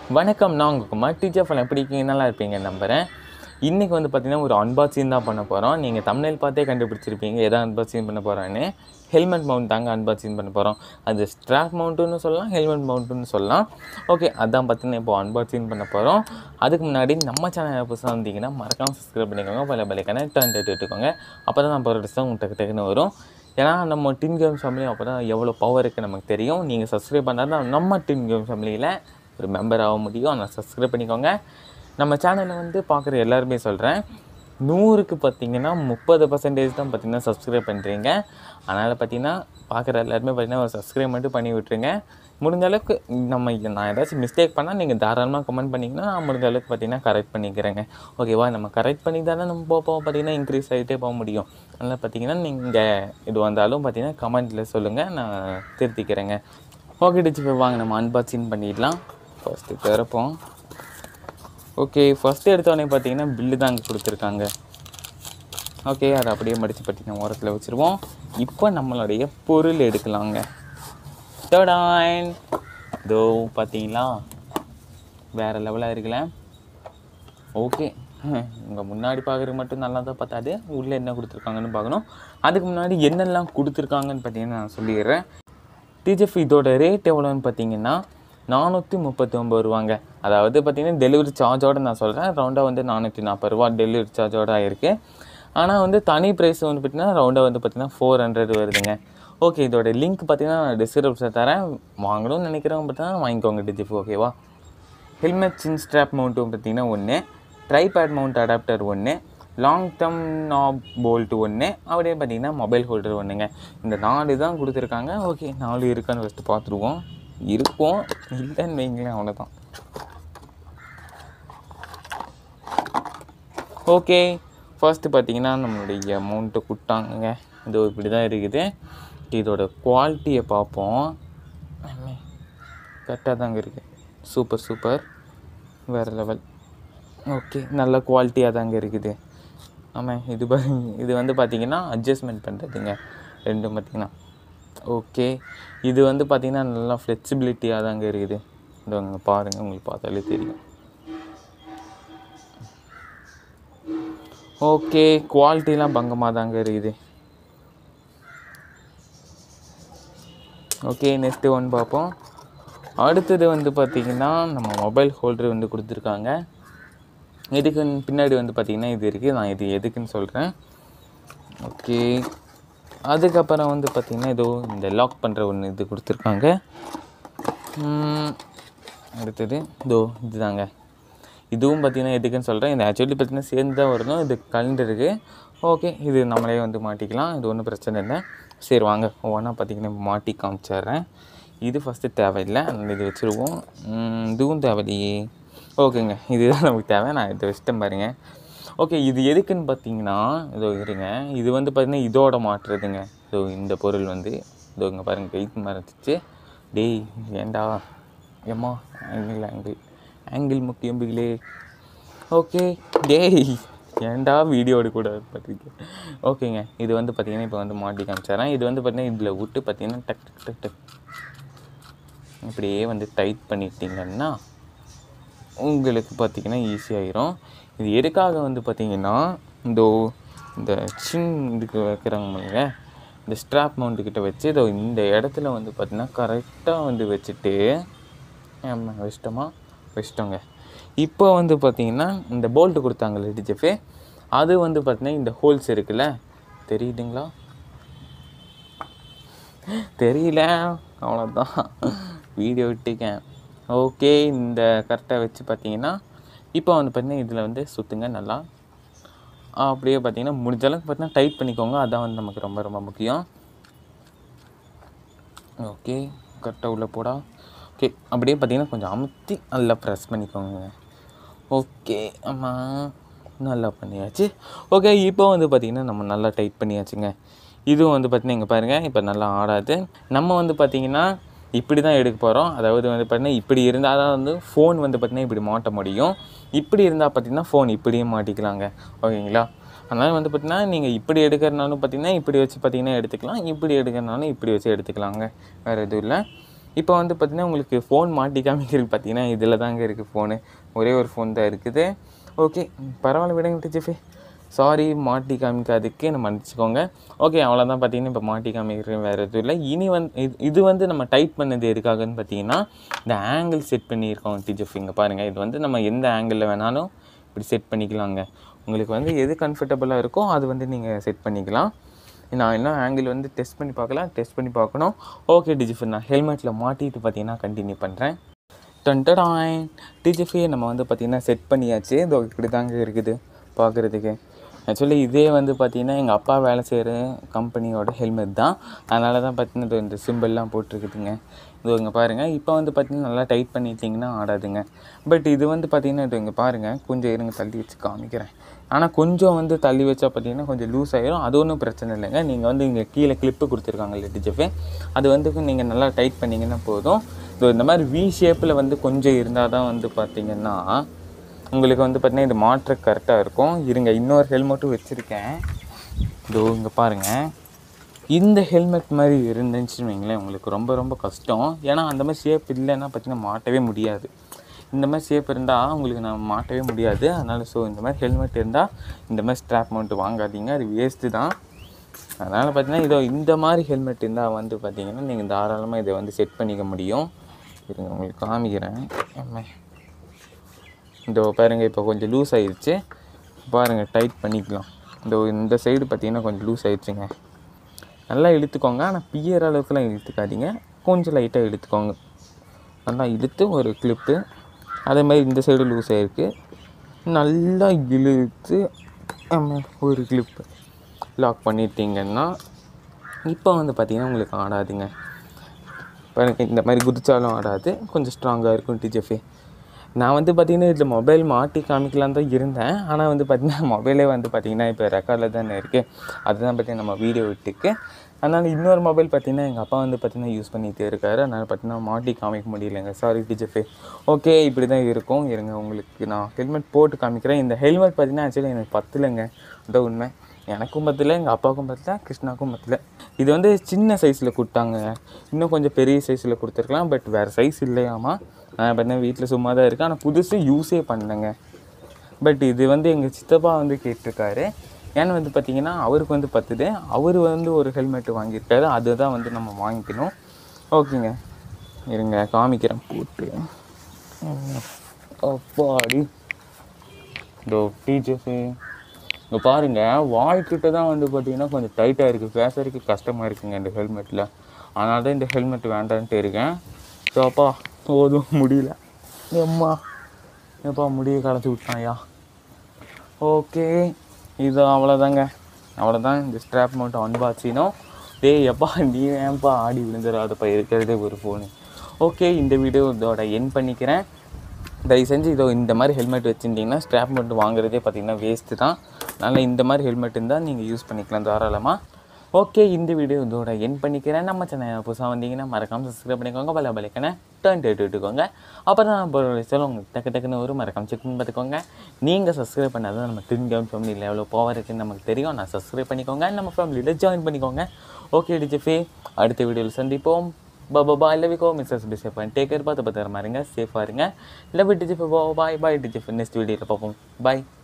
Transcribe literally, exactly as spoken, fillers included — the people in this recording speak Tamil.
வணக்கம், நான் உங்கள் குமார். டிஜிஎஃப் எப்படி இருக்கீங்க? நல்லா இருப்பீங்க நம்புகிறேன். இன்றைக்கி வந்து பார்த்திங்கன்னா ஒரு அன்பாக்சிங் தான் பண்ண போகிறோம். நீங்கள் தம்ப்நெயில் பார்த்தே கண்டுபிடிச்சிருப்பீங்க எதை அன்பாக்சிங் பண்ண போகிறோன்னு. ஹெல்மெட் மவுண்ட் தாங்க அன்பாக்சிங் பண்ண போகிறோம். அது ஸ்ட்ராப் மவுண்ட்டுன்னு சொல்லலாம், ஹெல்மெட் மவுண்ட்டுன்னு சொல்லலாம். ஓகே, அதான் பார்த்திங்கன்னா இப்போ அன்பாக்சிங் பண்ண போகிறோம். அதுக்கு முன்னாடி நம்ம சேனல் புதுசாக வந்தீங்கன்னா மறக்காமல் சப்ஸ்கிரைப் பண்ணிக்கோங்க, பல பலைக்கான டர்ன் டேட் எடுத்துக்கோங்க. அப்போ தான் நான் போகிற டிஸ்தான் உங்களுக்கு டக்கு டக்குன்னு வரும். ஏன்னா நம்ம டின் கேம் ஃபேமிலி அப்போ தான் எவ்வளோ பவர் இருக்குது நமக்கு தெரியும். நீங்கள் சப்ஸ்கிரைப் பண்ணால் தான் நம்ம டின் கேம் ஃபேமிலியில் ஒரு மெம்பர் ஆக முடியும். ஆனால் சப்ஸ்கிரைப் பண்ணிக்கோங்க. நம்ம சேனலில் வந்து பார்க்குற எல்லாருமே சொல்கிறேன், நூறுக்கு பார்த்திங்கன்னா முப்பது பர்சன்டேஜ் தான் பார்த்திங்கன்னா சப்ஸ்கிரைப் பண்ணுறீங்க. அதனால் பார்த்திங்கன்னா பார்க்குற எல்லாருமே பார்த்திங்கன்னா ஒரு சப்ஸ்கிரைப் மட்டும் பண்ணி விட்டுருங்க. முடிஞ்ச அளவுக்கு நம்ம நான் ஏதாச்சும் மிஸ்டேக் பண்ணால் நீங்கள் தாராளமாக கமெண்ட் பண்ணிங்கன்னா நான் முடிஞ்ச அளவுக்கு பார்த்திங்கன்னா கரெக்ட் பண்ணிக்கிறேங்க. ஓகேவா? நம்ம கரெக்ட் பண்ணி தானே நம்ம போக போக பார்த்திங்கன்னா இன்க்ரீஸ் ஆகிட்டே போக முடியும். அதனால் பார்த்திங்கன்னா நீங்கள் இது வந்தாலும் பார்த்திங்கன்னா கமெண்ட்டில் சொல்லுங்கள், நான் திருத்திக்கிறேங்க. ஓகே டிஜிஎஃப், வாங்க நம்ம அன்பாக்சிங் பண்ணிடலாம். ஃபஸ்ட்டு திறப்போம். ஓகே, ஃபஸ்ட்டு எடுத்தோடனே பார்த்தீங்கன்னா பில்லு தான் அங்கே கொடுத்துருக்காங்க. ஓகே, அதை அப்படியே மடித்து பார்த்தீங்கன்னா ஓரத்தில் வச்சுருவோம். இப்போ நம்மளுடைய பொருள் எடுக்கலாங்க. டடான், இதோ பார்த்தீங்களா, வேறு லெவலாக இருக்குல்ல. ஓகே, இங்கே முன்னாடி பார்க்குறது மட்டும் நல்லா தான் பார்த்தாது, உள்ளே என்ன கொடுத்துருக்காங்கன்னு பார்க்கணும். அதுக்கு முன்னாடி என்னெல்லாம் கொடுத்துருக்காங்கன்னு பார்த்தீங்கன்னா நான் சொல்லிடுறேன். டிஜிஎஃப் இதோட ரேட் எவ்வளோன்னு பார்த்தீங்கன்னா நானூற்றி முப்பத்தி ஒம்பது ரூபாங்க. அதாவது பார்த்திங்கன்னா டெலிவரி சார்ஜோடு நான் சொல்கிறேன், ரவுண்டாக வந்து நானூற்றி நாற்பது ரூபா டெலிவரி சார்ஜோடு இருக்குது. ஆனால் வந்து தனி ப்ரைஸ் வந்து பார்த்திங்கன்னா ரவுண்டாக வந்து பார்த்திங்கன்னா ஃபோர் ஹண்ட்ரட் வருதுங்க. ஓகே, இதோட லிங்க் பார்த்திங்கன்னா நான் டிஸ்கிரிப்ஷனில் தரேன், வாங்கணும்னு நினைக்கிறவங்க பார்த்தீங்கன்னா வாங்கிக்கோங்க டிஜிஎஃப். ஓகேவா? ஹெல்மெட் சின் ஸ்ட்ராப் மவுண்ட்டும் பார்த்திங்கன்னா ஒன்று, ட்ரைபேட் மவுண்ட் அடாப்டர் ஒன்று, லாங் டர்ம் நாப் போல்ட்டு ஒன்று, அப்படியே பார்த்திங்கன்னா மொபைல் ஹோல்டர் ஒன்றுங்க. இந்த நாலு தான் கொடுத்துருக்காங்க. ஓகே, நாலு இருக்கான்னு ஃபஸ்ட்டு பார்த்துருவோம். இருக்கும், இல்லைன்னு வைங்களேன், அவ்வளோதான். ஓகே, ஃபர்ஸ்ட்டு பார்த்திங்கன்னா நம்மளுடைய அமௌண்ட்டை கொடுத்தாங்க. இது இப்படி தான் இருக்குது. இதோட குவாலிட்டியை பார்ப்போம். கரெக்டாக தாங்க இருக்குது. சூப்பர் சூப்பர், வேறு லெவல். ஓகே, நல்ல குவாலிட்டியாக தாங்க இருக்குது. ஆமாம், இது இது வந்து பார்த்திங்கன்னா அட்ஜஸ்ட்மெண்ட் பண்ணுறதுங்க ரெண்டும் பார்த்திங்கன்னா. ஓகே, இது வந்து பார்த்திங்கன்னா நல்லா ஃப்ளெக்சிபிலிட்டியாக தாங்க இருக்குது. இதோங்க பாருங்கள், உங்களுக்கு பார்த்தாலே தெரியும். ஓகே, குவாலிட்டிலாம் பங்கமாக தாங்க இருக்குது. ஓகே, நெக்ஸ்ட்டு ஒன்று பார்ப்போம். அடுத்தது வந்து பார்த்திங்கன்னா நம்ம மொபைல் ஹோல்டர் வந்து கொடுத்துருக்காங்க. இதுக்கு பின்னாடி வந்து பார்த்திங்கன்னா இது இருக்குது, நான் இது எதுக்குன்னு சொல்கிறேன். ஓகே, அதுக்கப்புறம் வந்து பார்த்திங்கன்னா ஏதோ இந்த லாக் பண்ணுற ஒன்று இது கொடுத்துருக்காங்க. அடுத்தது இதோ இது தாங்க. இதுவும் பார்த்திங்கன்னா எதுக்குன்னு சொல்கிறேன். இது ஆக்சுவலி பார்த்திங்கன்னா சேர்ந்து தான் வரணும். இது கலண்டு இருக்குது. ஓகே, இது நம்மளே வந்து மாட்டிக்கலாம், இது ஒன்றும் பிரச்சனை இல்லை. சரி வாங்க ஒவ்வொன்றா பார்த்திங்கன்னா மாட்டி காமிச்சிட்றேன். இது ஃபஸ்ட்டு தேவையில்லை, அதனால் இது வச்சுருவோம். இதுவும் தேவையில்லையே. ஓகேங்க, இதுதான் நமக்கு தேவை. நான் இதை வச்சுட்டேன் பாருங்கள். ஓகே, இது எதுக்குன்னு பார்த்தீங்கன்னா இதோ இருங்க, இது வந்து பார்த்திங்கன்னா இதோட மாட்டுறதுங்க. இதோ இந்த பொருள் வந்து இதோ இங்கே பாருங்கள், கைக்கு மறைச்சிச்சு. டேய் ஏண்டா ஏம்மா, ஆங்கிள் ஆங்கிள் ஆங்கிள் முக்கியம் பிகிலே. ஓகே, டேய் ஏண்டா வீடியோ எடுக்கூடாது பார்த்துருக்கு. ஓகேங்க, இது வந்து பார்த்திங்கன்னா இப்போ வந்து மாட்டி காமிச்சிடறேன். இது வந்து பார்த்திங்கன்னா இதில் விட்டு பார்த்திங்கன்னா டக் டக் டக் டக் இப்படியே வந்து டைட் பண்ணிட்டிங்கன்னா உங்களுக்கு பார்த்திங்கன்னா ஈஸியாகிடும். இது எதுக்காக வந்து பார்த்திங்கன்னா இந்த இந்த சின் இதுக்கு வைக்கிறாங்க, இந்த ஸ்ட்ராப் மவுண்ட்டுக்கிட்ட வச்சு இதோ இந்த இடத்துல வந்து பார்த்திங்கன்னா கரெக்டாக வந்து வச்சுட்டு ஆமாம் வச்சிட்டோமா வச்சிட்டோங்க. இப்போ வந்து பார்த்திங்கன்னா இந்த போல்ட்டு கொடுத்தாங்கல்ல டிஜிஎஃப், அது வந்து பார்த்திங்கன்னா இந்த ஹோல்ஸ் இருக்குல்ல, தெரியுதுங்களா? தெரியல, அவ்வளோதான், வீடியோ விட்டுக்கேன். ஓகே, இந்த கரெக்டாக வச்சு பார்த்திங்கன்னா இப்போ வந்து பார்த்திங்கன்னா இதில் வந்து சுற்றுங்க நல்லா. அப்படியே பார்த்திங்கன்னா முடிஞ்ச அளவுக்கு பார்த்திங்கன்னா டைட் பண்ணிக்கோங்க, அதான் வந்து நமக்கு ரொம்ப ரொம்ப முக்கியம். ஓகே, கரெக்டாக உள்ளே போடா. ஓகே, அப்படியே பார்த்திங்கன்னா கொஞ்சம் அமுத்தி நல்லா ப்ரெஸ் பண்ணிக்கோங்க. ஓகே, ஆமாம், நல்லா பண்ணியாச்சு. ஓகே, இப்போ வந்து பார்த்திங்கன்னா நம்ம நல்லா டைட் பண்ணியாச்சுங்க. இதுவும் வந்து பார்த்திங்கன்னா இங்கே பாருங்கள், இப்போ நல்லா ஆடாது. நம்ம வந்து பார்த்திங்கன்னா இப்படி தான் எடுக்க போகிறோம். அதாவது வந்து பார்த்திங்கன்னா இப்படி இருந்தால் தான் வந்து ஃபோன் வந்து பார்த்திங்கன்னா இப்படி மாட்ட முடியும். இப்படி இருந்தால் பார்த்திங்கன்னா ஃபோன் இப்படியே மாட்டிக்கலாங்க. ஓகேங்களா? அதனால் வந்து பார்த்திங்கன்னா நீங்கள் இப்படி எடுக்கிறனாலும் பார்த்திங்கன்னா இப்படி வச்சு பார்த்திங்கன்னா எடுத்துக்கலாம், இப்படி எடுக்கிறனாலும் இப்படி வச்சு எடுத்துக்கலாங்க, வேறு எதுவும் இல்லை. இப்போ வந்து பார்த்திங்கன்னா உங்களுக்கு ஃபோன் மாட்டி காமிக்கிறது பார்த்தீங்கன்னா இதில் தாங்க இருக்குது ஃபோனு. ஒரே ஒரு ஃபோன் தான் இருக்குது. ஓகே பரவாயில்ல விடுங்க டிஜிஎஃப். சாரி மாட்டி காமிக்காதுக்கு நம்ம மன்னிச்சிக்கோங்க. ஓகே அவ்வளோதான். பார்த்தீங்கன்னா இப்போ மாட்டி காமிக்கிறது வேறு எதுவும் இல்லை. இனி வந்து இது இது வந்து நம்ம டைப் பண்ணது எதுக்காகன்னு பார்த்தீங்கன்னா இந்த ஆங்கிள் செட் பண்ணியிருக்கோம் டிஜிஎஃப். இங்கே பாருங்கள், இது வந்து நம்ம எந்த ஆங்கிளில் வேணாலும் இப்படி செட் பண்ணிக்கலாங்க. உங்களுக்கு வந்து எது கம்ஃபர்டபுளாக இருக்கோ அது வந்து நீங்கள் செட் பண்ணிக்கலாம். நான் என்ன ஆங்கிள் வந்து டெஸ்ட் பண்ணி பார்க்கலாம், டெஸ்ட் பண்ணி பார்க்கணும். ஓகே டிஜிஎஃப் நான் ஹெல்மெட்டில் மாட்டிட்டு பார்த்தீங்கன்னா கண்டினியூ பண்ணுறேன். டன்டடாய் டிஜிஎஃப் நம்ம வந்து பார்த்திங்கன்னா செட் பண்ணியாச்சு. இது இப்படி தாங்க இருக்குது பார்க்குறதுக்கு. ஆக்சுவலி இதே வந்து பார்த்திங்கன்னா எங்கள் அப்பா வேலை செய்கிற கம்பெனியோட ஹெல்மெட் தான். அதனால தான் பார்த்திங்கன்னா இது இந்த சிம்பிள்லாம் போட்டிருக்குதுங்க. இது இங்கே பாருங்கள். இப்போ வந்து பார்த்திங்கன்னா நல்லா டைட் பண்ணிட்டிங்கன்னா ஆடாதுங்க. பட் இது வந்து பார்த்திங்கன்னா இது இங்கே பாருங்கள், கொஞ்சம் இருங்க தள்ளி வச்சு காமிக்கிறேன். ஆனால் கொஞ்சம் வந்து தள்ளி வச்சா பார்த்திங்கன்னா கொஞ்சம் லூஸ் ஆகிடும். அது ஒன்றும் பிரச்சனை இல்லைங்க. நீங்கள் வந்து இங்கே கீழே கிளிப்பு கொடுத்துருக்காங்க இல்லை டிஜிஎஃப், அது வந்து நீங்கள் நல்லா டைட் பண்ணிங்கன்னா போதும். ஸோ இந்த மாதிரி வி ஷேப்பில் வந்து கொஞ்சம் இருந்தால் தான் வந்து பார்த்திங்கன்னா உங்களுக்கு வந்து பார்த்திங்கன்னா இது மாற்ற கரெக்டாக இருக்கும். இருங்க இன்னொரு ஹெல்மெட்டும் வச்சுருக்கேன். இதோ இங்கே பாருங்கள். இந்த ஹெல்மெட் மாதிரி இருந்துச்சுன்னு வைங்களேன் உங்களுக்கு ரொம்ப ரொம்ப கஷ்டம். ஏன்னா அந்த மாதிரி ஷேப் இல்லைன்னா பார்த்திங்கன்னா மாட்டவே முடியாது. இந்த மாதிரி ஷேப் இருந்தால் உங்களுக்கு நான் மாட்டவே முடியாது. அதனால் ஸோ இந்த மாதிரி ஹெல்மெட் இருந்தால் இந்த மாதிரி ஸ்ட்ராப் மவுண்ட் வாங்காதீங்க, அது வேஸ்ட்டு தான். அதனால் பார்த்திங்கன்னா இதோ இந்த மாதிரி ஹெல்மெட் இருந்தால் வந்து பார்த்திங்கன்னா நீங்கள் தாராளமாக இதை வந்து செட் பண்ணிக்க முடியும். இருங்க உங்களுக்கு காமிக்கிறேன். இந்த பாருங்கள் இப்போ கொஞ்சம் லூஸ் ஆகிடுச்சு பாருங்கள், டைட் பண்ணிக்கலாம். இந்த இந்த சைடு பார்த்திங்கன்னா கொஞ்சம் லூஸ் ஆகிடுச்சுங்க. நல்லா இழுத்துக்கோங்க, ஆனால் பியற அளவுக்குலாம் இழுத்துக்காதீங்க, கொஞ்சம் லைட்டாக இழுத்துக்கோங்க. நல்லா இழுத்து ஒரு கிளிப்பு, அதே மாதிரி இந்த சைடு லூஸ் ஆகிருக்கு, நல்லா இழுத்து ஒரு கிளிப்பு லாக் பண்ணிட்டீங்கன்னா இப்போ வந்து பார்த்திங்கன்னா உங்களுக்கு ஆடாதுங்க. பாருங்கள் இந்த மாதிரி குதிச்சாலும் ஆடாது, கொஞ்சம் ஸ்ட்ராங்காக இருக்கும் டிஜிஎஃப். நான் வந்து பார்த்திங்கன்னா இதில் மொபைல் மாட்டி காமிக்கலான்னு தான் இருந்தேன். ஆனால் வந்து பார்த்திங்கன்னா மொபைலே வந்து பார்த்திங்கன்னா இப்போ ரெக்கார்டில் தானே இருக்குது. அதுதான் பார்த்திங்கன்னா நம்ம வீடியோ விட்டுக்கு. அதனால் இன்னொரு மொபைல் பார்த்திங்கன்னா எங்கள் அப்பா வந்து பார்த்திங்கன்னா யூஸ் பண்ணிகிட்டே இருக்காரு. அதனால் பார்த்திங்கன்னா மாட்டி காமிக்க முடியலைங்க, சாரி டிஜிஎஃப். ஓகே இப்படி தான் இருக்கும். இருங்க உங்களுக்கு நான் ஹெல்மெட் போட்டு காமிக்கிறேன். இந்த ஹெல்மெட் பார்த்திங்கன்னா ஆக்சுவலி எனக்கு பத்தலைங்க, அதான் உண்மை. எனக்கும் பத்தலை, எங்கள் அப்பாவுக்கும் பத்தலை, கிருஷ்ணாவுக்கும் பத்தலை. இது வந்து சின்ன சைஸில் கொடுத்தாங்க, இன்னும் கொஞ்சம் பெரிய சைஸில் கொடுத்துருக்கலாம். பட் வேறு சைஸ் இல்லையாமா. நான் பார்த்தீங்கன்னா வீட்டில் சும்மா தான் இருக்கேன், ஆனால் புதுசு யூஸே பண்ணலைங்க. பட் இது வந்து எங்கள் சித்தப்பா வந்து கேட்டிருக்காரு. ஏன்னா வந்து பார்த்திங்கன்னா அவருக்கு வந்து பத்துது, அவர் வந்து ஒரு ஹெல்மெட்டு வாங்கியிருக்காரு, அதுதான் வந்து நம்ம வாங்கிக்கணும். ஓகேங்க இருங்க காமிக்கிறேன் போட்டு. அப்பாடி இதோ டிஜிஎஃப் இங்கே பாருங்கள், வாய்க்கிட்ட தான் வந்து பார்த்திங்கன்னா கொஞ்சம் டைட்டாக இருக்குது, பேசுறதுக்கு கஷ்டமாக இருக்குங்க இந்த ஹெல்மெட்டில். அதனால தான் இந்த ஹெல்மெட் வேண்டான்ட்டு இருக்கேன். ஸோ அப்பா போதும் முடியல, எம்மா எப்பா முடிய கலச்சி விட்டாயா. ஓகே இது அவ்வளோதாங்க, அவ்வளோதான். இந்த ஸ்ட்ராப் மட்டும் அன்பாக்சிங்கும். டேய் எப்பா நீ ஏன்ப்பா ஆடி விழுந்துடாதப்பா, இருக்கிறதே ஒரு ஃபோனு. ஓகே இந்த வீடியோ இதோட என் பண்ணிக்கிறேன். தயவு செஞ்சு இதோ இந்த மாதிரி ஹெல்மெட் வச்சுருந்தீங்கன்னா ஸ்ட்ராப் மட்டும் வாங்குறதே பார்த்திங்கன்னா வேஸ்ட்டு தான். அதனால் இந்த மாதிரி ஹெல்மெட் இருந்தால் நீங்கள் யூஸ் பண்ணிக்கலாம் தாராளமாக. ஓகே இந்த வீடியோ இதோட என் பண்ணிக்கிறேன். நம்ம சேனல் புதுசாக வந்தீங்கன்னா மறக்காமல் சப்ஸ்கிரைப் பண்ணிக்கோங்க, பல பலைக்கான டர்ன் டேட்டு விட்டுக்கோங்க. அப்புறம் நான் சொல்ல உங்களுக்கு டக்கு டக்குன்னு ஒரு மறக்காமல் செக் பண்ணி பார்த்துக்கோங்க. நீங்கள் சப்ஸ்கிரைப் பண்ணாதான் நம்ம ட்வின் கேம் ஃபேமிலியில் எவ்வளோ பவர் இருக்குன்னு நமக்கு தெரியும். நான் சப்ஸ்கிரைப் பண்ணிக்கோங்க, நம்ம ஃபேமிலியில் ஜாயின் பண்ணிக்கோங்க. ஓகே டிஜிஎஃப் அடுத்த வீடியோவில் சந்திப்போம். Bye bye, love you, go, Missus Bishop, and take care. Bye bye, safe. Love you, DGF. Bye bye, bye, DGF. Next video, bye.